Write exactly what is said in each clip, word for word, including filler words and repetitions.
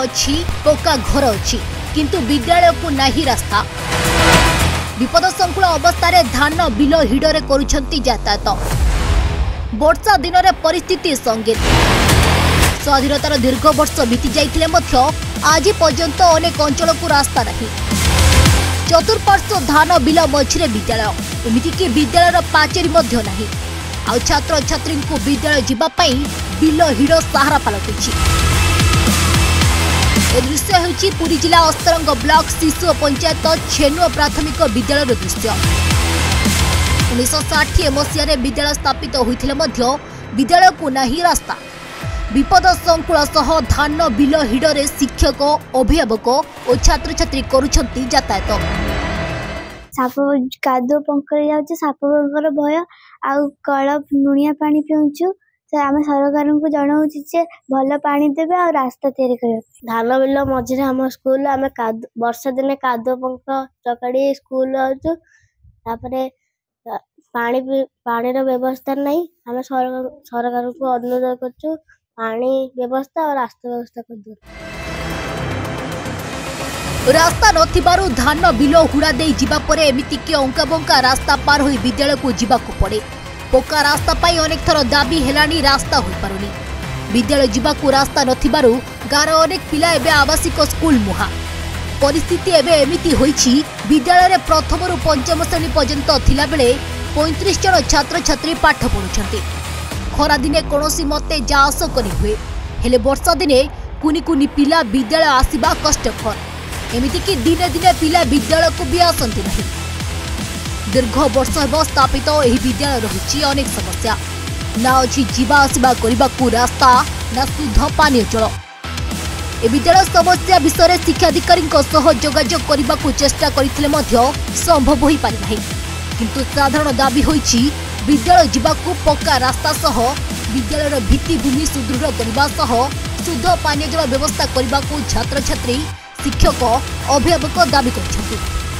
अच्छी पक्का घर अच्छी किंतु विद्यालय को नहीं रास्ता। विपद संकुल अवस्था धान बिल हिडरे करुछंती यातायात। वर्षा दिन में परिस्थिति संगीन। स्वाधीनतार दीर्घ वर्ष बीती जाइथिले मध्य आज पर्यंत अनेक अंचल को रास्ता नहीं। चतुर्पार्श्व धान बिल मझिरे विद्यालय एमितिकी विद्यालय पाचेरी मध्य नहीं। आ छात्र छात्री को विद्यालय जीवाई बिल हिड़ सहारा पलटि। ए दृश्य होची पुरी जिला अस्तरंग ब्लॉक शिशु पंचायत छेनुआ प्राथमिक विद्यालय दृश्य। उन्नीस षाठी मसीह विद्यालय स्थापित होइथिले मध्य विद्यालय को नहीं रास्ता। विपद संकुल सह धान बिल हिडरे शिक्षक अभिभावक और छात्र छात्री करुछंती यातायात। साप कादुओ पंखरी जाऊँ साप पंखर भय आउ कल लुणिया पानी पीऊँ आम सरकार को जनाऊँ जे भल पानी देवे आ रास्ता तैयारी कर। धान बिल मझे आम स्कूल आम वर्षा दिने कादुओ पंख चकड़ी स्कूल आउर पानी पानी व्यवस्था नहीं। आम सरकार को अनुरोध कर पानी व्यवस्था और रास्ता व्यवस्था कर दो। रास्ता नथिबारु धान बिल हुड़ा दे जिबा परे एमिति के अंका बंका रास्ता पार होई विद्यालय को जीवाकू पड़े। पक्का रास्ता पाई अनेक थर दाबी हेलानी रास्ता होई पारुनी। विद्यालय जीवाकू रास्ता नथिबारु गार अनेक पिला एबे आवासिक स्कूल मुहा। परिस्थिति एबे एमिति होईछि विद्यालय रे प्रथम रु पंचम श्रेणी पर्यंत थिला बेले पैंतीस जन छात्र छात्री पाठ पढुछंती। खरा दिने कोनोसी मते जास करि हुए हेले वर्षा दिने कुनी कुनी पिला विद्यालय आसीबा कष्टकर। एमितिकी दिने दिने पिला विद्यालय को भी आसंती नहीं। दीर्घ वर्ष हेब स्थापित एही विद्यालय रही अनेक समस्या। ना अच्छी जीवा आसवा करने रास्ता ना शुद्ध पानी जल। ए विद्यालय समस्या विषय शिक्षाधिकारी जोगाजोग करने को चेष्टा करथिले मध्य संभव हो पारि नाही। किंतु साधारण दाबी होईछि विद्यालय जीवाकू पक्का रास्ता सह विद्यालय भित्तिभूमि सुदृढ़ करने सह शुद्ध पानी जल व्यवस्था करने को छात्र छात्री शिक्षक अभिभावक दाबी करछथि।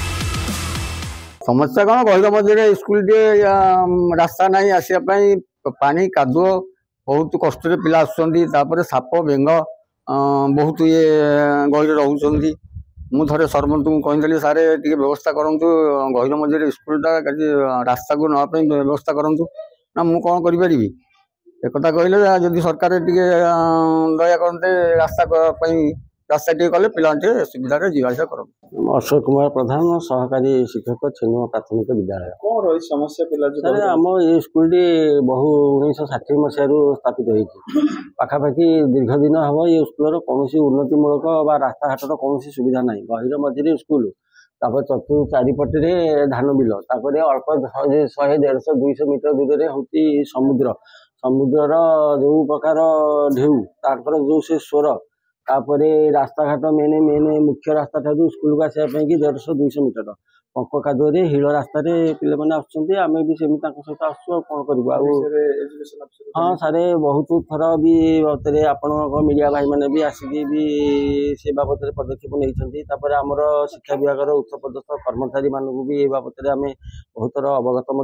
समस्या कौन गहिर मझे स्कूल रास्ता नहीं आसा पानी कादुओ बहुत कष्ट पिला आसुँच साप बेंग बहुत ये गहिर रोच। मु थे सरपंच को कही सारे टी व्यवस्था करूँ गहिर मझे स्कूलटा रास्ता को नापी व्यवस्था करूँ ना मु कौन करी एक कहले जदि सरकार टी दया करते रास्ता रास्ता टे कले पिला सुविधा जीवासा कर। अशोक कुमार प्रधान सहकारी शिक्षक छेनुआ प्राथमिक विद्यालय। कौन रही समस्या पिला आम ये स्कूल बहु उन्नीस षाठी मसीह स्थापित होती पाखापाखि दीर्घ दिन हम ये स्कूल कौन उन्नतिमूलक रास्ता घाटर कौन सुविधा ना गहिर मझे स्कूल चतुर्थ चारिपटे धान बिल अल्प शहे देढ़ दुईश मीटर दूर में हूँ समुद्र समुद्र जो प्रकार ढेउ तार जो से स्वर तापर रास्ता घाट मेन मेन मुख्य रास्ता ठारू स्कूल को आसापी देढ़श दुईश मीटर पंक कादुअ हिल रास्त पे आम भी सेम सहित आसू कौन कर। हाँ सारे बहुत थर भी बाबद आपण मीडिया भाई मैंने भी आसिकी भी से बाबद पदक्षेप नहीं आमर शिक्षा विभाग उच्च पदस्थ कर्मचारी मानक भी बाबद आम बहुत थर अवगत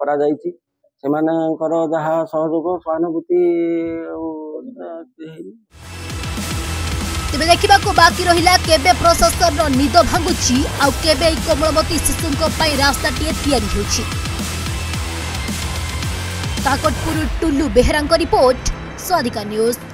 कर जहाँ सहयोग सहानुभूति। तेज देखा बाकी रहा केबे प्रशासन निद भांगुची आ केबे कोमलमती शिशुओं रास्ताटीए तैयारी होछि। Kakatpur Tullu Behera report Swadika news.